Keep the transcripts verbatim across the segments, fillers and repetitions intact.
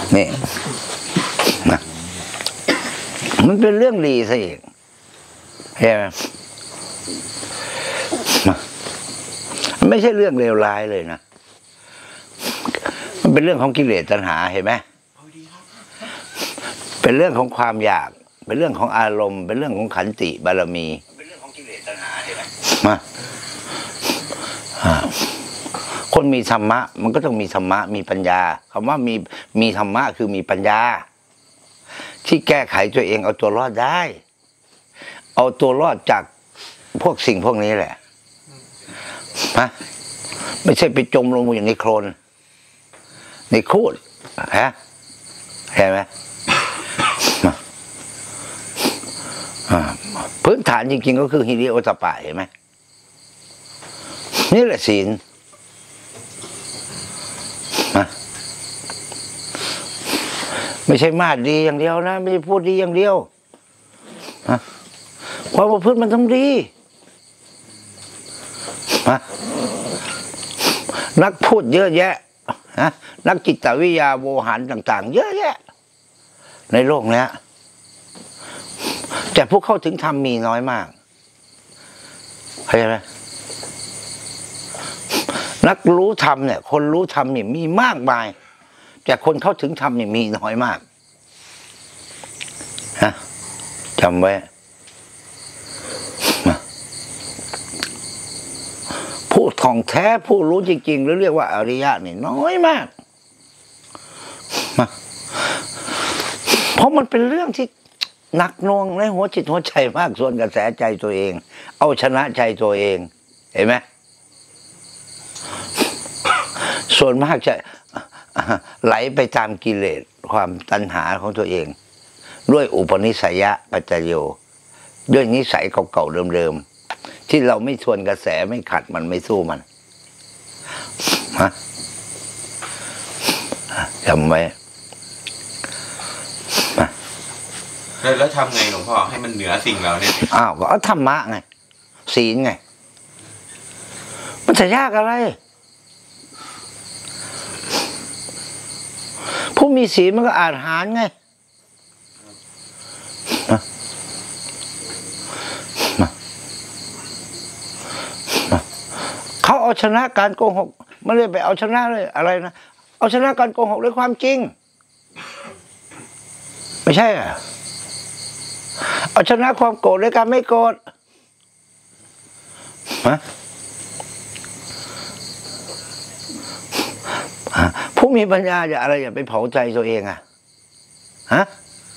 นี่นะมันเป็นเรื่องดีซะอีกเห็นไหมไม่ใช่เรื่องเลวร้ายเลยนะมันเป็นเรื่องของกิเลสตัณหาเห็นไหมเป็นเรื่องของความอยากเป็นเรื่องของอารมณ์เป็นเรื่องของขันติบารมีเป็นเรื่องของกิเลสตัณหาเห็นไหมมาคนมีธรรมะมันก็ต้องมีธรรมะมีปัญญาคำว่ามีมีธรรมะคือมีปัญญาที่แก้ไขตัวเองเอาตัวรอดได้เอาตัวรอดจากพวกสิ่งพวกนี้แหละฮะไม่ใช่ไปจมลงอยู่ในโคลนในคูดฮะเห็นไหมพื้นฐานจริงๆก็คือฮิริโอตปะเห็นไหมนี่แหละศีลไม่ใช่มาดดีอย่างเดียวนะไม่ใช่พูดดีอย่างเดียวความประพฤติมันต้องดีนักพูดเยอะแยะนักจิตวิทยาโวหารต่างๆเยอะแยะในโลกนี้แต่ผู้เข้าถึงธรรมมีน้อยมากเข้าใจไหมนักรู้ธรรมเนี่ยคนรู้ธรรมเนี่ยมีมากมายแต่คนเข้าถึงธรรมเนี่ยมีน้อยมากฮะจำไว้ผู้ท่องแท้ผู้รู้จริงๆหรือเรียกว่าอริยะนี่น้อยมากเพราะมันเป็นเรื่องที่หนักหน่วงในหัวจิตหัวใจมากส่วนกระแสใจตัวเองเอาชนะใจตัวเองเห็นไหมส่วนมากจะไหลไปตามกิเลสความตัณหาของตัวเองด้วยอุปนิสัยปัจจโยด้วยนิสัยเก่าๆเดิมๆที่เราไม่ทวนกระแสไม่ขัดมันไม่สู้มันฮะจำไว้แล้วทำไงหลวงพ่อให้มันเหนือสิ่งเราเนี่ยอ้าวก็เอาธรรมะไงศีลไงมันจะยากอะไรผู้มีศีลมันก็อาจหารไงเขาเอาชนะการโกหกไม่ได้ไปเอาชนะเลยอะไรนะเอาชนะการโกหกด้วยความจริงไม่ใช่อ่ะเอาชนะความโกรธด้วยการไม่โกรธฮะผู้มีปัญญาจะอะไรอย่าไปเผาใจตัวเองอ่ะฮะ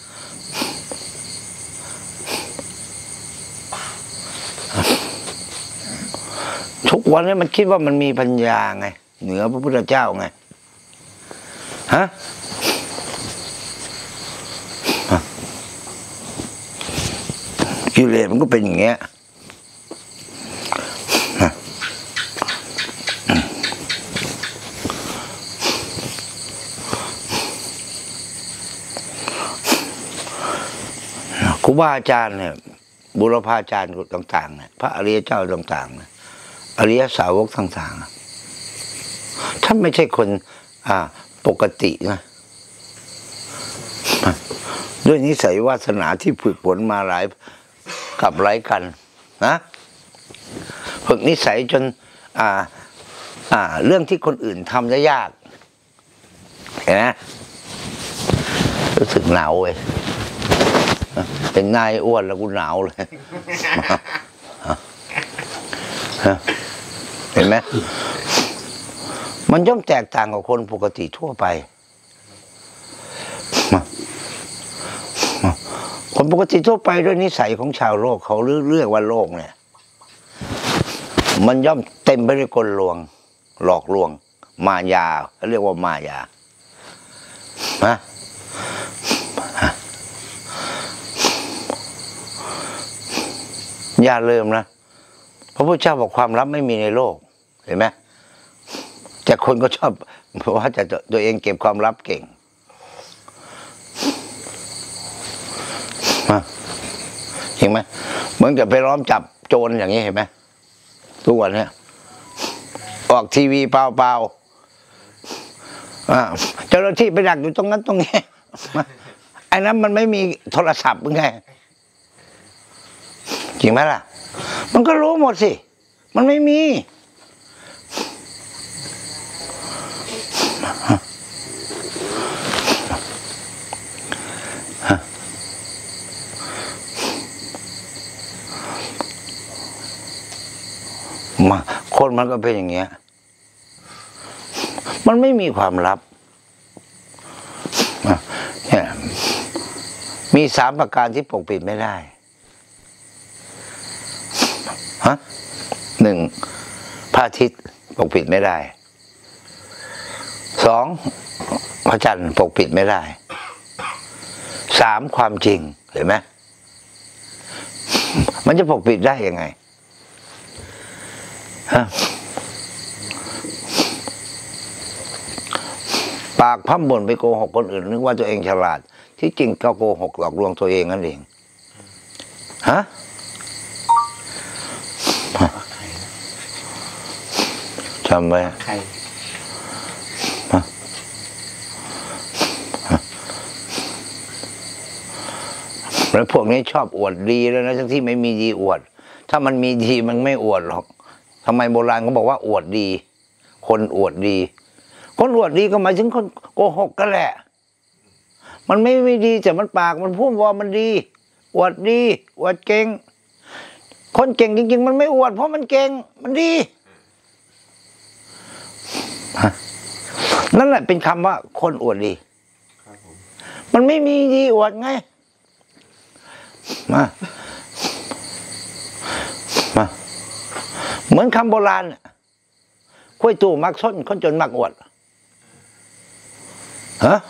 ทุกวันนี้มันคิดว่ามันมีปัญญาไงเหนือพระพุทธเจ้าไงฮะกิเลสมันก็เป็นอย่างเงี้ยครูบาอาจารย์เนี่ยบุรพาจารย์ต่างๆเนี่ยพระอริยเจ้าต่างๆเนี่ยอริยสาวกต่างๆท่านไม่ใช่คนอ่าปกตินะด้วยนิสัยวาสนาที่ฝึกฝนมาหลายกับหลายกันนะฝึกนิสัยจนอ่าอ่าเรื่องที่คนอื่นทำได้ยากเห็นไหมรู้สึกหนาวเว้ยเป็นนายอ้วนแล้วกูหนาวเลยเห็นไหมมันย่อมแตกต่างกับคนปกติทั่วไปคนปกติทั่วไปด้วยนิสัยของชาวโลกเขาเรียกว่าโลกเนี่ยมันย่อมเต็มไปด้วยกลลวงหลอกลวงมายาเขาเรียกว่ามายาฮะอย่าลืมนะพระพุทธเจ้าบอกความลับไม่มีในโลกเห็นไหมแต่คนก็ชอบเพราะว่าจะตัวเองเก็บความลับเก่งเห็นไหมเหมือนกับไปล้อมจับโจรอย่างนี้เห็นไหมทุกวันนี้ออกทีวีเปล่าอ่าเจ้าหน้าที่ไปดักอยู่ตรงนั้นตรงนี้ไอ้นั้นมันไม่มีโทรศัพท์ไงจริงไหมล่ะมันก็รู้หมดสิมันไม่มีมาคนมันก็เป็นอย่างเงี้ยมันไม่มีความลับเนี่ยมีสามประการที่ปกปิดไม่ได้ฮะหนึ่งพระอาทิตย์ปกปิดไม่ได้สองพระจันทร์ปกปิดไม่ได้สามความจริงเห็นไหมมันจะปกปิดได้ยังไงฮะปากพั่มบ่นไปโกหกคนอื่นนึกว่าตัวเองฉลาดที่จริงก็โกหกหลอกลวงตัวเองนั่นเองฮะจำไว้ใครแล้วพวกนี้ชอบอวดดีแล้วนะทั้งที่ไม่มีดีอวดถ้ามันมีดีมันไม่อวดหรอกทำไมโบราณเขาบอกว่าอวดดีคนอวดดีคนอวดดีก็หมายถึงคนโกหกกันแหละมันไม่ไม่ดีแต่มันปากมันพูดว่ามันดีอวดดีอวดเก่งคนเก่งจริงๆมันไม่อวดเพราะมันเก่งมันดีนั่นแหละเป็นคำว่าคนอวดดีมันไม่มีดีอวดไงมามาเหมือนคำโบราณคุยตู่มักส้นคนจนมักอวดฮะ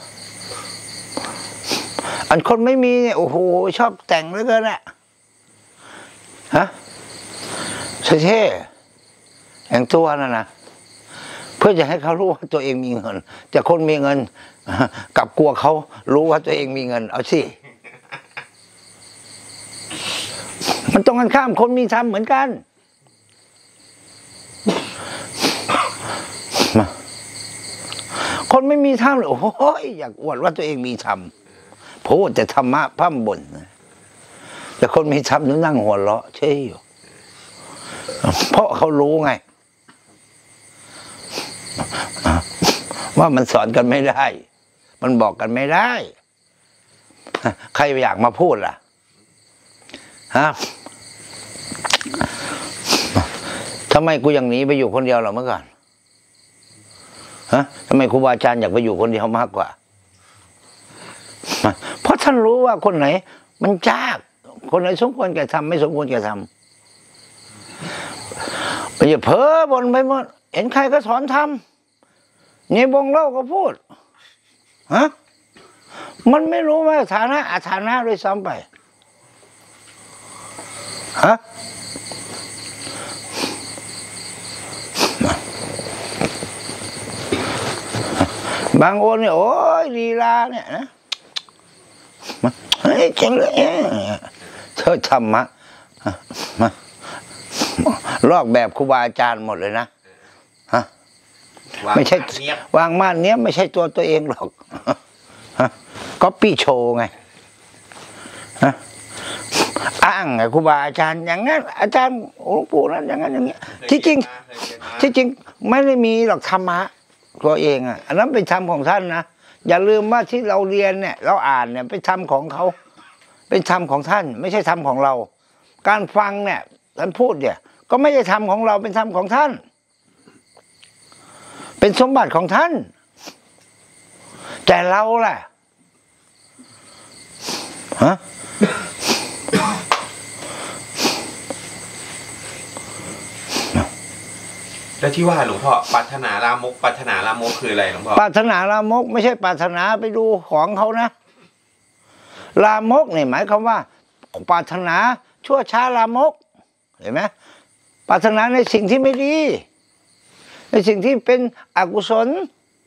อันคนไม่มีเนี่ยโอ้โหชอบแต่งเหลือเกินอะฮะเท่ๆแต่งตัวนั่นนะเพื่อจะให้เขารู้ว่าตัวเองมีเงินแต่คนมีเงินกับกลัวเขารู้ว่าตัวเองมีเงินเอาสิมันตรงกันข้ามคนมีธรรมเหมือนกันมาคนไม่มีธรรมเลยโอ้โหอยากอวดว่าตัวเองมีธรรมพูดแต่ธรรมะพร่ำบ่นแต่คนมีธรรมนั่งหัวเราะเฉยอยู่เพราะเขารู้ไงว่ามันสอนกันไม่ได้มันบอกกันไม่ได้ใครอยากมาพูดล่ะฮะทำไมกูอย่างนี้ไปอยู่คนเดียวหรอเมื่อก่อนฮะทำไมครูบาอาจารย์อยากไปอยู่คนเดียวมากกว่าเพราะท่านรู้ว่าคนไหนมันจ้ากคนไหนสมควรแก่ทำไม่สมควรแก่ทำไปอย่าเพ้อบนไปหมดเห็นใครก็สอนทำเนี่ยบงเล่าก็พูดฮะมันไม่รู้ว่าฐานะอาฐานะด้วยซ้ำไปฮะบางคนเนี่ยโอ้ยลีลาเนี่ยนะเฮ้ยจริงเลยเธอทำมะมาลอกแบบครูบาอาจารย์หมดเลยนะฮะไม่ใช่วางม่านเนี้ยไม่ใช่ตัวตัวเองหรอกฮะก็ปี้โชว์ไงฮะอ้างไงครูบาอาจารย์อย่างนั้นอาจารย์หลวงปู่นั้นอย่างนั้นอย่างเงี้ยที่จริงที่จริงไม่ได้มีหรอกธรรมะตัวเองอ่ะอันนั้นเป็นธรรมของท่านนะอย่าลืมว่าที่เราเรียนเนี่ยเราอ่านเนี่ยเป็นธรรมของเขาเป็นธรรมของท่านไม่ใช่ธรรมของเราการฟังเนี่ยท่านพูดเนี่ยก็ไม่ใช่ธรรมของเราเป็นธรรมของท่านเป็นสมบัติของท่านแต่เราล่ะฮะแล้วที่ว่าหลวงพ่อปรารถนาลามกปรารถนาลามกคืออะไรหลวงพ่อปรารถนาลามกไม่ใช่ปรารถนาไปดูของเขานะลามกเนี่ยหมายความว่าปรารถนาชั่วช้าลามกเห็นไหมปรารถนาในสิ่งที่ไม่ดีในสิ่งที่เป็นอกุศล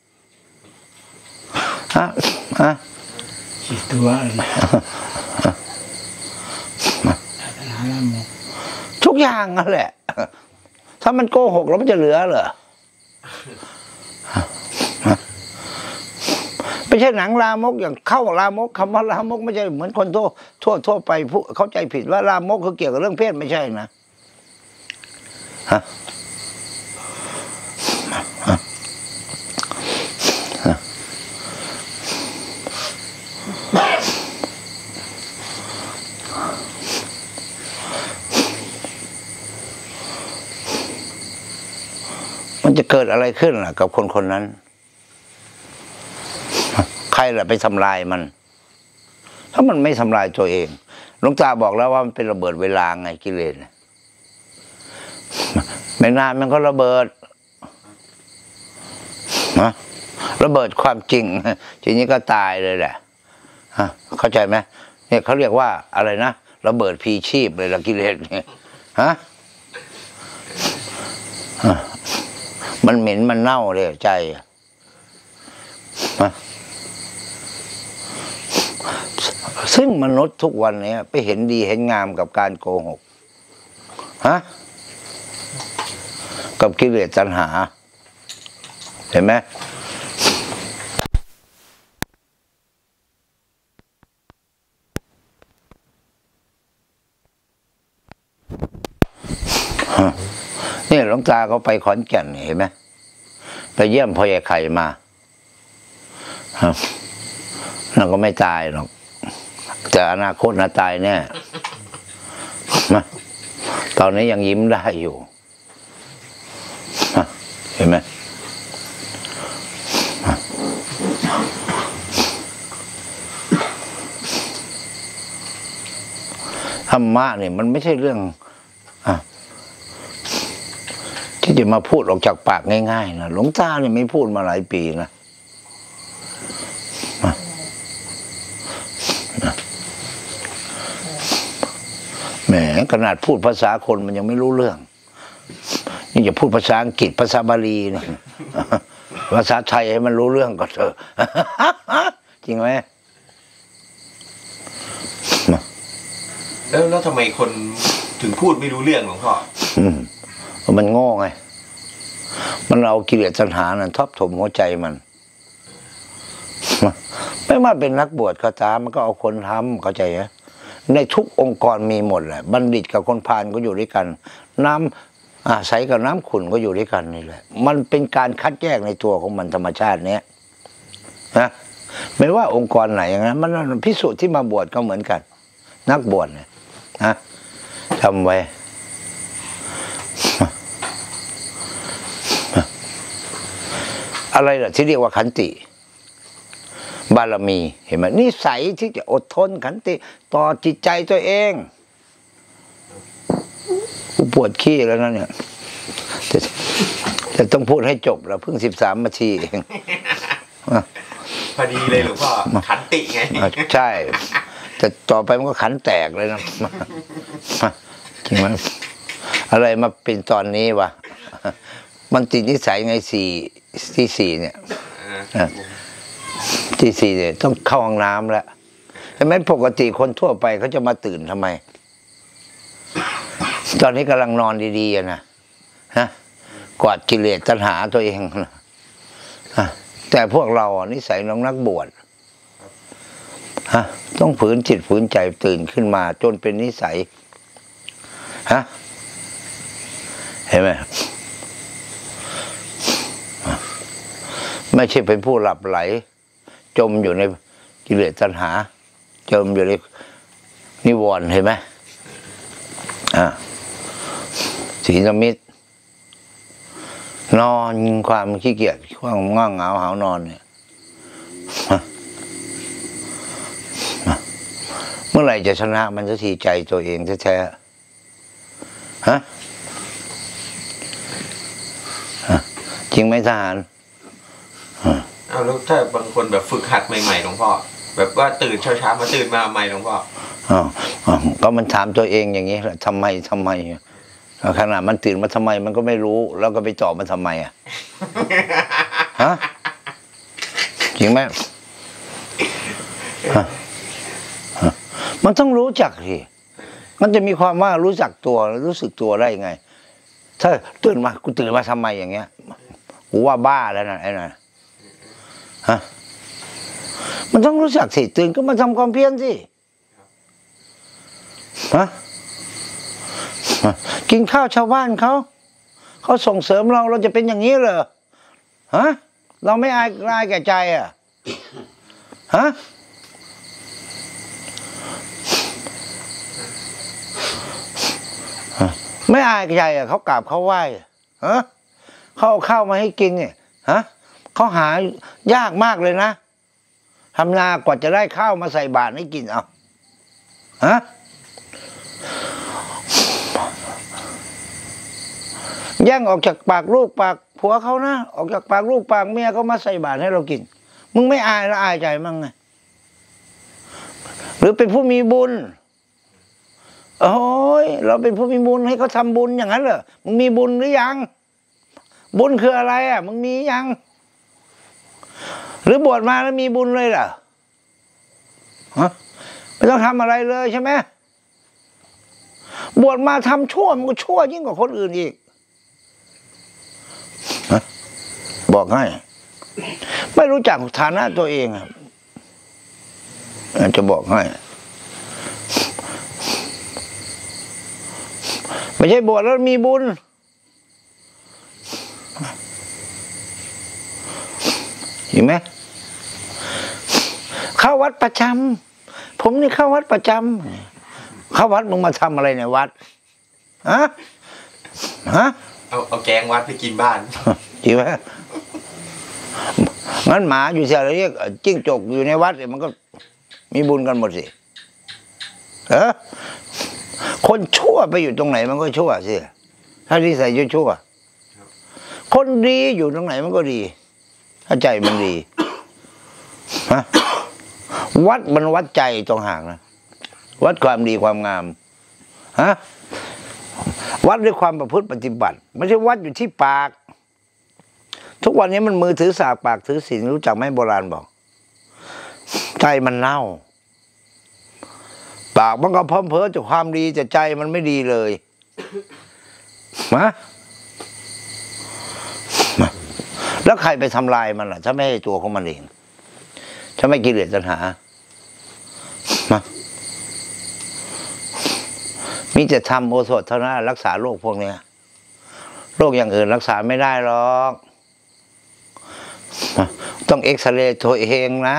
ฮะฮะคิดตัวทุกอย่างนั่นแหละถ้ามันโกหกแล้วมันจะเหลือเหรอไม่ใช่หนังลามกอย่างเข้าลามกคำว่าลามกไม่ใช่เหมือนคนทั่วทั่วทั่วไปผู้เข้าใจผิดว่าลามกคือเกี่ยวกับเรื่องเพศไม่ใช่นะฮะมันจะเกิดอะไรขึ้นล่ะกับคนคนนั้นใครล่ะไปทำลายมัน ถ้ามันไม่ทำลายตัวเองหลวงตาบอกแล้วว่ามันเป็นระเบิดเวลาไงกิเลสไม่นานมันก็ระเบิดนะระเบิดความจริงทีนี้ก็ตายเลยแหละเข้าใจไหมเนี่ยเขาเรียกว่าอะไรนะระเบิดพีชีพเลยละกิเลสเนี่ยฮะมันเหม็นมันเน่าเลยใจฮะซึ่งมนุษย์ทุกวันนี้ไปเห็นดีเห็นงามกับการโกหกฮะกับกิเลสตัณหาเห็นไหมนี่หลวงตาเขาไปขอนแก่นเห็นไหมไปเยี่ยมพ่อใหญ่ไข่มานั่นก็ไม่ตายหรอกแต่อนาคตน่ะตายแน่มาตอนนี้ยังยิ้มได้อยู่เห็นไหมธรรมะเนี่ยมันไม่ใช่เรื่องที่จะมาพูดออกจากปากง่ายๆนะหลวงตาเนี่ยไม่พูดมาหลายปีนะแหมขนาดพูดภาษาคนมันยังไม่รู้เรื่องนี่จะพูดภาษาอังกฤษภาษาบาลีนะภาษาไทยให้มันรู้เรื่องก็เถอะจริงไหมแล้วแล้วทำไมคนถึงพูดไม่รู้เรื่องหลวงพ่ออืมมันโง่ไงมันเอากิเลสตัณหานั้นทับถมหัวใจมันไม่ว่าเป็นนักบวชก็ตามมันก็เอาคนทำเข้าใจไหมในทุกองค์กรมีหมดแหละบัณฑิตกับคนพาลก็อยู่ด้วยกันน้ำอาศัยกับน้ำขุ่นก็อยู่ด้วยกันนี่แหละมันเป็นการคัดแยกในตัวของมันธรรมชาติเนี้ยนะไม่ว่าองค์กรไหนอย่างนั้นมันพิสูจน์ที่มาบวชก็เหมือนกันนักบวชเนี่ยนะทำไว้อะไรล่ะที่เรียกว่าขันติบารมีเห็นไหมนิสัยที่จะอดทนขันติต่อจิตใจตัวเองกูปวดขี้แล้วนะเนี่ยแต่แต่ต้องพูดให้จบแล้วเพิ่งสิบสามนาทีเองพอดีเลยหลวงพ่อขันติไงใช่แต่ต่อไปมันก็ขันแตกเลยนะจริงไหมอะไรมาเป็นตอนนี้วะมันติดนิสัยไงสี่ที่สี่เนี่ยที่สี่เนี่ยต้องเข้าห้องน้ำแล้วใช่ไหมปกติคนทั่วไปเขาจะมาตื่นทำไมตอนนี้กำลังนอนดีๆนะฮะกวาดกิเลสตัณหาตัวเองนะแต่พวกเรานิสัยน้องนักบวชฮะต้องฝืนจิตฝืนใจตื่นขึ้นมาจนเป็นนิสัยฮะเห็นไหมไม่ใช่เป็นผู้หลับไหลจมอยู่ในกิเลสตัณหาจมอยู่ในนิวรณ์เห็นไหมอ่าศีลมิตรนอนความขี้เกียจความง่วงเหงาหาวนอนเนี่ยเมื่อไหร่จะชนะมันจะทีใจตัวเองแท้ๆฮะจริงไหมทหารเอาแล้วถ้าบางคนแบบฝึกหัดใหม่ๆหลวงพ่อแบบว่าตื่นเช้าๆมาตื่นมาใหม่หลวงพ่ออ๋อก็มันถามตัวเองอย่างนี้แหละทำไมทำไมขนาดมันตื่นมาทำไมมันก็ไม่รู้แล้วก็ไปตอบมันทำไมอ่ะฮะจริงไหมมันต้องรู้จักสิมันจะมีความว่ารู้จักตัวรู้สึกตัวได้ไงถ้าตื่นมากูตื่นมาทำไมอย่างเงี้ยกูว่าบ้าแล้วนะไอ้นั่นฮะมันต้องรู้จักสิตื่นก็มาทำความเพียรสิฮะกินข้าวชาวบ้านเขาเขาส่งเสริมเราเราจะเป็นอย่างนี้เหรอฮะเราไม่อายอายแก่ใจอ่ะฮะไม่อายแก่ใจอ่ะเขากราบเขาไหว้ฮะเขาเอาข้าวมาให้กินเนี่ยฮะเขาหายากมากเลยนะทำนากว่าจะได้ข้าวมาใส่บาตรให้กินเอาฮะแย่งออกจากปากลูกปากผัวเขานะออกจากปากลูกปากเมียเขามาใส่บาตรให้เรากินมึงไม่อายแล้วอายใจมั้งไงหรือเป็นผู้มีบุญโอ้ยเราเป็นผู้มีบุญให้เขาทำบุญอย่างนั้นเหรอมึงมีบุญหรือยังบุญคืออะไรอ่ะมึงมียังหรือบวชมาแล้วมีบุญเลยล่ะฮะไม่ต้องทำอะไรเลยใช่ไหมบวชมาทำชั่วมันก็ชั่วยิ่งกว่าคนอื่นอีกบอกให้ไม่รู้จักฐานะตัวเองจะบอกให้ไม่ใช่บวชแล้วมีบุญเห็นไหมเข้าวัดประจำผมนี่เข้าวัดประจำเข้าวัดมึงมาทำอะไรในวัดฮะฮะเอาเอาแกงวัดไปกินบ้านจริงไหมงั้นหมาอยู่เสียเรียกจิ้งจกอยู่ในวัดเนี่ยมันก็มีบุญกันหมดสิเออคนชั่วไปอยู่ตรงไหนมันก็ชั่วสิถ้านิสัยชั่วคนดีอยู่ตรงไหนมันก็ดีถ้าใจมันดีฮะวัดมันวัดใจตรงห่างนะวัดความดีความงามฮะวัดด้วยความประพฤติปฏิบัติไม่ใช่วัดอยู่ที่ปากทุกวันนี้มันมือถือสากปากถือศีลรู้จักไหมโบราณบอกใจมันเน่าปากมันก็พร้อมเพ้อจากความดีแต่ใจมันไม่ดีเลยมาแล้วใครไปทำลายมันล่ะถ้าไม่ใช่ตัวของมันเองถ้าไม่กิเลสตัณหามามีแต่ทำโอสถเท่านั้นรักษาโรคพวกนี้โรคอย่างอื่นรักษาไม่ได้หรอกต้องเอ็กซเรย์ตัวเองนะ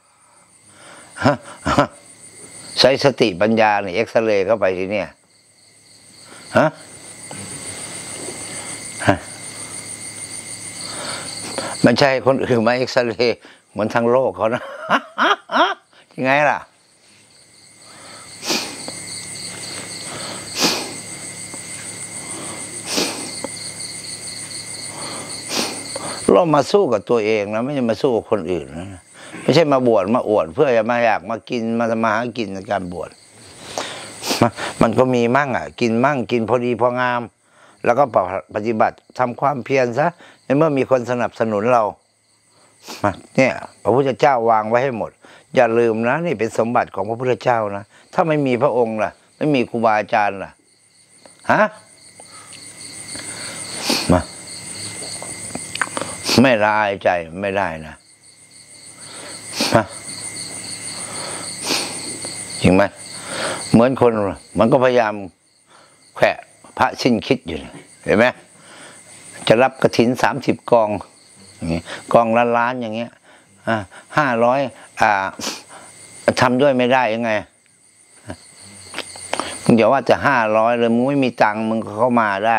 ใช้สติปัญญาเนี่ยเอ็กซเรย์เข้าไปทีเนี้ยฮะมันใช่คนอื่นมาเอ็กซเรย์เหมือนทั้งโลกเขานะยังไงล่ะเรามาสู้กับตัวเองนะไม่ใช่มาสู้กับคนอื่นนะไม่ใช่มาบวชมาอวดเพื่อจะมาอยากมากินมามาหากินในการบวชมันก็มีมั่งอ่ะกินมั่งกินพอดีพองามแล้วก็ปฏิบัติทำความเพียรซะในเมื่อมีคนสนับสนุนเราเนี่ยพระพุทธเจ้าวางไว้ให้หมดอย่าลืมนะนี่เป็นสมบัติของพระพุทธเจ้านะถ้าไม่มีพระองค์ล่ะไม่มีครูบาอาจารย์ล่ะฮะมาไม่ละอายใจไม่ได้นะฮะจริงไหมเหมือนคนมันก็พยายามแขวะพระสิ้นคิดอยู่เห็นไหมจะรับกฐินสามสิบกองกองล้านล้านอย่างเงี้ยห้าร้อยอ่าทำด้วยไม่ได้ยังไงมึงอย่าว่าจะห้าร้อยเลยมึงไม่มีตังค์มึงเข้ามาได้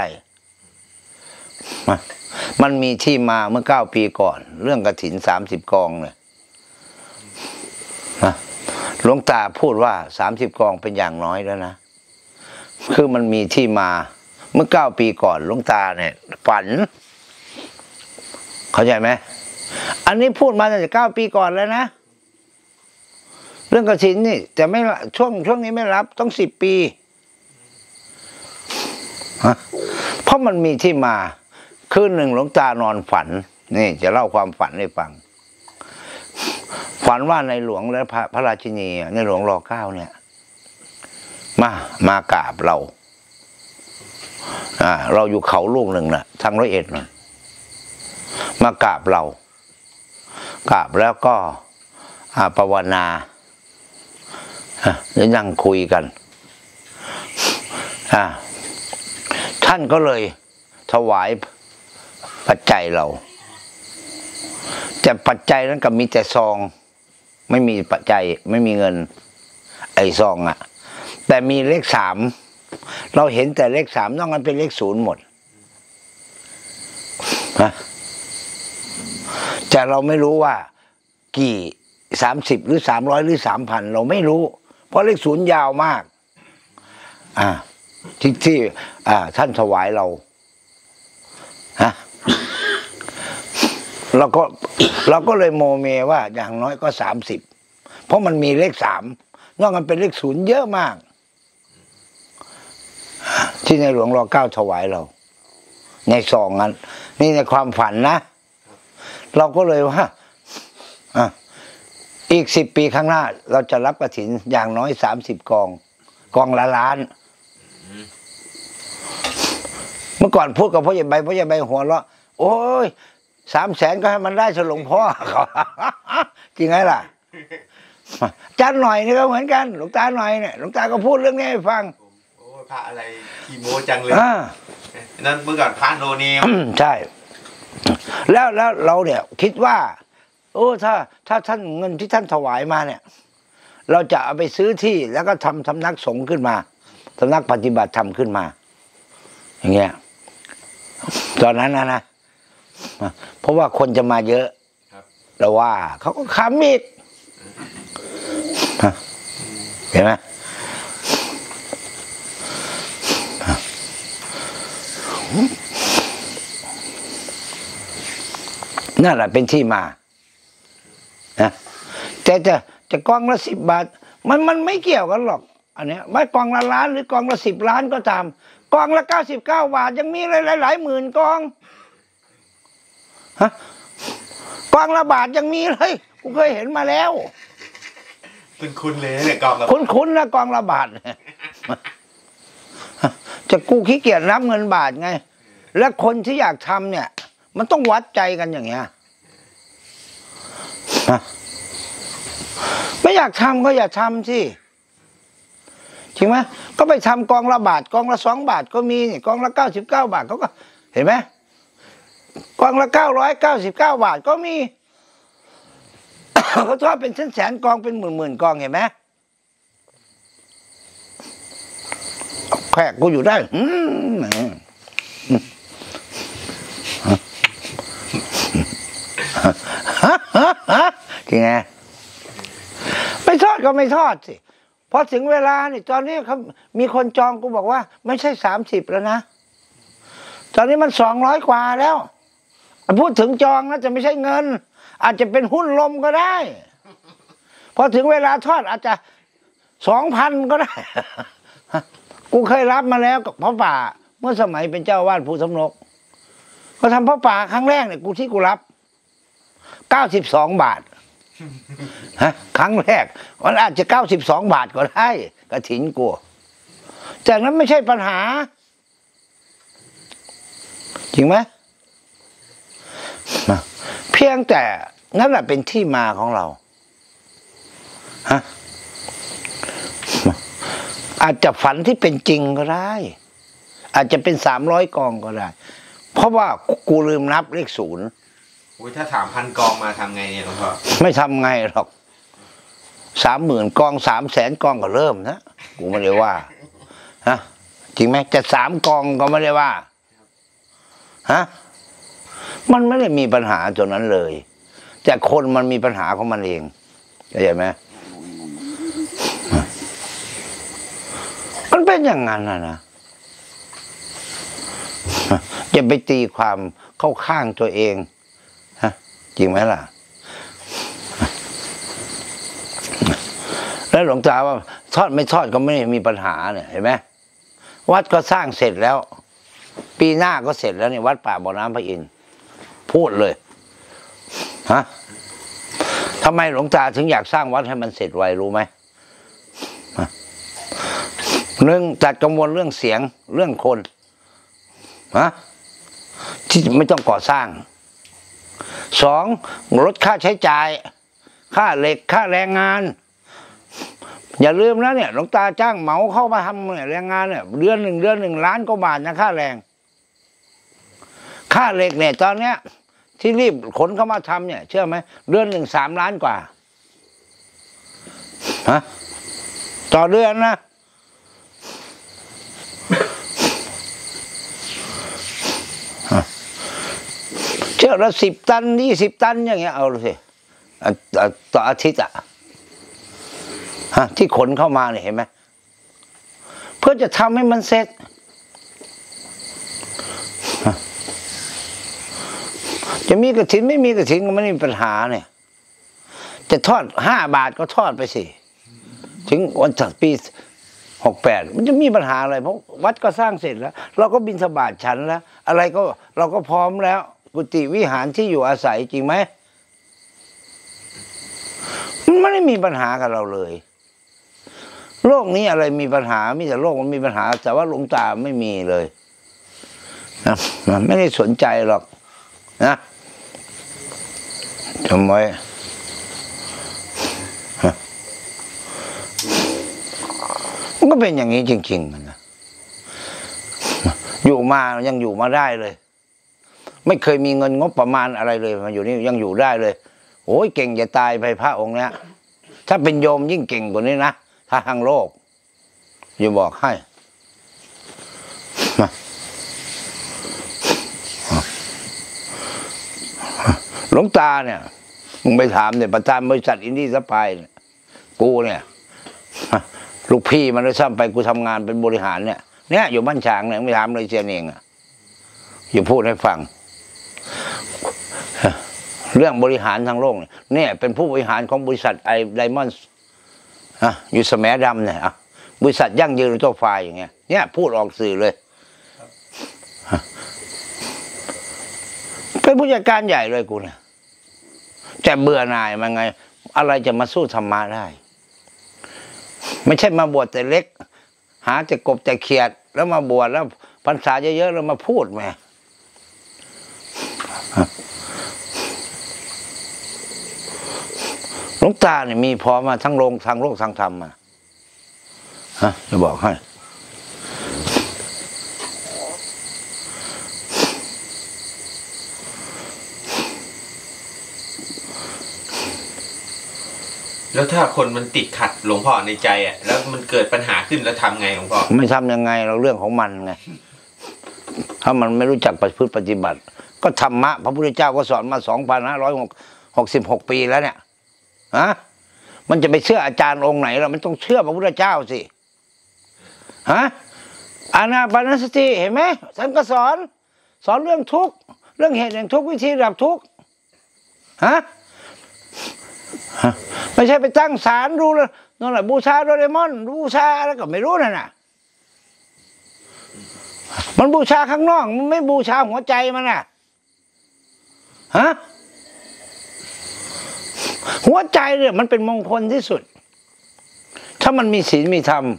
มันมีที่มาเมื่อเก้าปีก่อนเรื่องกฐินสามสิบกองเนี่ยหลวงตาพูดว่าสามสิบกองเป็นอย่างน้อยแล้วนะคือมันมีที่มาเมื่อเก้าปีก่อนหลวงตาเนี่ยฝันเข้าใจไหมอันนี้พูดมาตั้งแต่เก้าปีก่อนแล้วนะเรื่องกฐินนี่แต่ไม่ช่วงช่วงนี้ไม่รับต้องสิบปีฮะเพราะมันมีที่มาคืนหนึ่งหลวงตานอนฝันนี่จะเล่าความฝันให้ฟังฝันว่าในหลวงและพระพระราชินีในหลวงรอเก้าเนี่ยมามากราบเราอ่าเราอยู่เขาลูกหนึ่งนะทางร้อยเอ็ดนั่นมากราบเรากราบแล้วก็อ่าภาวนาแล้วนั่งคุยกันอ่าท่านก็เลยถวายปัจจัยเราแต่ปัจจัยนั้นก็มีแต่ซองไม่มีปัจจัยไม่มีเงินไอ้ซองอ่ะแต่มีเลขสามเราเห็นแต่เลขสามนอกนั้นเป็นเลขศูนย์หมดนะแต่เราไม่รู้ว่ากี่สามสิบหรือสามร้อยหรือสามพันเราไม่รู้เพราะเลขศูนย์ยาวมากอ่าที่ที่อ่าท่านถวายเราฮะเราก็เราก็เลยโมเมว่าอย่างน้อยก็สามสิบเพราะมันมีเลขสามนอกนั้นเป็นเลขศูนย์เยอะมากที่ในหลวงรอเก้าถวายเราในซองนั้นนี่ในความฝันนะเราก็เลยว่าอ่ะอีกสิบปีข้างหน้าเราจะรับกฐินอย่างน้อยสามสิบกองกองละล้านเมื่อก่อนพูดกับพ่อใหญ่ใบพ่อใหญ่ใบหัวเราะโอ้ยสามแสนก็ให้มันได้ฉลองพ่อเขาจริงไหมล่ะจันหน่อยนี่ก็เหมือนกันหลวงตาหน่อยเนี่ยหลวงตาก็พูดเรื่องนี้ให้ฟังโอ้พระอะไรขี้โม้จังเลยนั่นเมื่อก่อนพระโนเนมใช่แล้วแล้วเราเนี่ยคิดว่าโอ้ถ้าถ้าท่านเงินที่ท่านถวายมาเนี่ยเราจะเอาไปซื้อที่แล้วก็ทำสำนักสงฆ์ขึ้นมาสำนักปฏิบัติธรรมขึ้นมาอย่างเงี้ยตอนนั้นนะนะเพราะว่าคนจะมาเยอะเราว่าเขาก็ขำอีกเห็นไหมนั่นแหละเป็นที่มานะแต่จะจะกองละสิบบาทมันมันไม่เกี่ยวกันหรอกอันเนี้ยไม่กองละล้านหรือกองละสิบล้านก็ตามกองละเก้าสิบเก้าบาทยังมีหลายหลายหลายหมื่นกองฮะกองละบาทยังมีเลยกูเคยเห็นมาแล้วคุณคุณเลยเนี่ยกองละคุณคุณนะกองละบาทจะกูขี้เกียจรับเงินบาทไงและคนที่อยากทำเนี่ยมันต้องวัดใจกันอย่างเงี้ยไม่อยากทำก็อย่าทำสิจริงไหมก็ไปทำกองละบาทกองละสองบาทก็มีกองละเก้าสิบเก้าบาทเขาก็เห็นไหมกองละเก้าร้อยเก้าสิบเก้าบาทก็มีเขาทอดเป็นแสนแสนกองเป็นหมื่นหมื่นกองเห็นไหมแขกกูอยู่ได้จริงไงไม่ทอดก็ไม่ทอดสิพอถึงเวลาเนี่ยตอนนี้เขามีคนจองกูบอกว่าไม่ใช่สามสิบแล้วนะตอนนี้มันสองร้อยกว่าแล้วพูดถึงจองนะจะไม่ใช่เงินอาจจะเป็นหุ้นลมก็ได้พอถึงเวลาทอดอาจจะสองพันก็ได้กูเคยรับมาแล้วกับพ่อป่าเมื่อสมัยเป็นเจ้าวาดภูสำนกก็ทำพ่อป่าครั้งแรกเนี่ยกูที่กูรับเก้าสิบสองบาทฮะครั้งแรกมันอาจจะเก้าสิบสองบาทก็ได้กฐินกูจากนั้นไม่ใช่ปัญหาจริงไหมเพียงแต่นั่นแหละเป็นที่มาของเราฮะอาจจะฝันที่เป็นจริงก็ได้อาจจะเป็นสามร้อยกองก็ได้เพราะว่ากูลืมนับเลขศูนย์อุ้ยถ้าสามพันกองมาทำไงเนี่ยหลวงพ่อไม่ทำไงหรอกสามหมื่นกองสามแสนกองก็เริ่มนะกูไม่ได้ว่าฮะจริงไหมจะสามกองก็ไม่ได้ว่าฮะมันไม่ได้มีปัญหาตัวนั้นเลยแต่คนมันมีปัญหาของมันเองเข้าใจไหมมันเป็นอย่างนั้นนะนะอย่าไปตีความเข้าข้างตัวเองฮะจริงไหมล่ะแล้วหลวงตาว่าทอดไม่ทอดก็ไม่มีปัญหาเนี่ยเห็นไหมวัดก็สร้างเสร็จแล้วปีหน้าก็เสร็จแล้วเนี่ยวัดป่าบ่อน้ำพระอินทร์พูดเลยฮะทำไมหลวงตาถึงอยากสร้างวัดให้มันเสร็จไวรู้ไหมหนึ่งจัดกังวลเรื่องเสียงเรื่องคนฮะที่ไม่ต้องก่อสร้างสองลดค่าใช้จ่ายค่าเหล็กค่าแรงงานอย่าลืมนะเนี่ยหลวงตาจ้างเหมาเข้ามาทำเนี่ยแรงงานเนี่ยเดือนหนึ่งเดือนหนึ่งล้านกว่าบาทนะค่าแรงค่าเหล็กเนี่ยตอนเนี้ยที่รีบขนเข้ามาทำเนี่ยเชื่อไหมเดือนหนึ่งสามล้านกว่าฮะต่อเดือนนะเชื่อละสิบตันยี่สิบตันอย่างเงี้ยเอาสิต่ออาทิตย์อะฮะที่ขนเข้ามาเนี่ยเห็นไหมเพื่อจะทำให้มันเสร็จจะมีกฐินไม่มีกฐินก็ไม่มีปัญหาเนี่ยจะทอดห้าบาทก็ทอดไปสิถึงวันจากปีหกแปดมันจะมีปัญหาอะไรเพราะวัดก็สร้างเสร็จแล้วเราก็บิณฑบาตฉันแล้วอะไรก็เราก็พร้อมแล้วกุฏิวิหารที่อยู่อาศัยจริงไหมมันไม่ได้มีปัญหากับเราเลยโลกนี้อะไรมีปัญหามีแต่โลกมันมีปัญหาแต่ว่าหลวงตาไม่มีเลยนะมันไม่ได้สนใจหรอกนะทำไมมันก็เป็นอย่างนี้จริงๆนะอยู่มายังอยู่มาได้เลยไม่เคยมีเงินงบประมาณอะไรเลยมาอยู่นี่ยังอยู่ได้เลยโอ้ยเก่งจะตายไปพระองค์เนี้ยถ้าเป็นโยมยิ่งเก่งกว่านี้นะถ้าทางโลกอย่าบอกให้หลวงตาเนี่ยมึงไปถามเนี่ยประธานบริษัทอินดี้ซัพพลายเนี่ยกูเนี่ยลูกพี่มันได้ซ้ำไปกูทำงานเป็นบริหารเนี่ยเนี่ยอยู่บ้านฉางเนี่ยไม่ถามเลยเจียนเองอ่ะอย่าพูดให้ฟังเรื่องบริหารทางโลกเนี่ยเนี่ยเป็นผู้บริหารของบริษัทไอไดมอนด์อ่ะอยู่แสมดำเนี่ยอ่ะบริษัทยั่งยืนตัวไฟอย่างเงี้ยเนี่ยพูดออกสื่อเลยเป็นผู้จัดการใหญ่เลยกูเนี่ยแต่เบื่อหน่ายมันไงอะไรจะมาสู้ธรรมะได้ไม่ใช่มาบวชแต่เล็กหาแต่กบแต่เขียดแล้วมาบวชแล้วพรรษาเยอะๆแล้วมาพูดแม่หลวงตาเนี่ยมีพอมาทั้งโลกทางโลกทางธรรมมาฮะจะบอกให้แล้วถ้าคนมันติดขัดหลวงพ่อในใจอ่ะแล้วมันเกิดปัญหาขึ้นแล้วทำไงหลวงพ่อไม่ทำยังไงเราเรื่องของมันไงถ้ามันไม่รู้จักปฏิพฤติปฏิบัติก็ธรรมะพระพุทธเจ้าก็สอนมาสองพันห้าร้อยหกสิบหกปีแล้วเนี่ยฮะมันจะไปเชื่ออาจารย์องค์ไหนเรามันต้องเชื่อพระพุทธเจ้าสิฮะอานาปานสติเห็นไหมท่านก็สอนสอนเรื่องทุกข์เรื่องเหตุแห่งทุกข์วิธีดับทุกข์ฮะไม่ใช่ไปตั้งศาลดูเลยนั่นแหละบูชาโดเรมอนบูชาแล้วก็ไม่รู้นั่นน่ะมันบูชาข้างนอกมันไม่บูชาหัวใจมันน่ะฮะหัวใจเนี่ยมันเป็นมงคลที่สุดถ้ามันมีศีลมีธรรม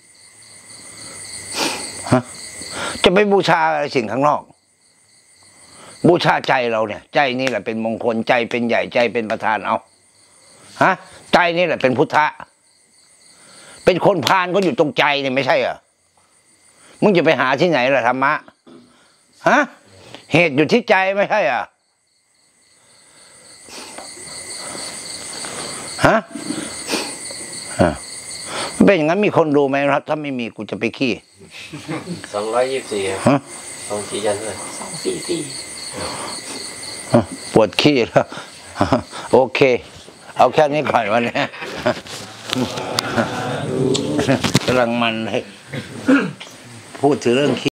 ฮะจะไปบูชาอะไรสิ่งข้างนอกบูชาใจเราเนี่ยใจนี่แหละเป็นมงคลใจเป็นใหญ่ใจเป็นประธานเอาฮะใจนี่แหละเป็นพุทธะเป็นคนพาลก็อยู่ตรงใจเนี่ยไม่ใช่เหรอมึงจะไปหาที่ไหนล่ะธรรมะฮะเหตุอยู่ที่ใจไม่ใช่เหรอฮะเป็นอย่างนั้นมีคนดูไหมครับถ้าไม่มีกูจะไปขี้สองร้อยยี่สิบสี่ครับสองสี่ยันเลยสองสี่สี่ปวดขี้แล้วโอเคเอาแค่นี้ก่อนวันนี้กำลังมันเลยพูดถึงเรื่องขี้